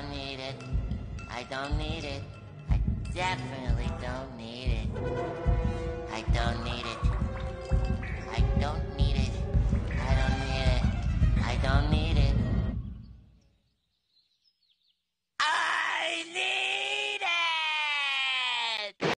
don't need it. I don't need it. I definitely don't need it. I don't need it. I don't need it. I don't need it. I don't need it. I need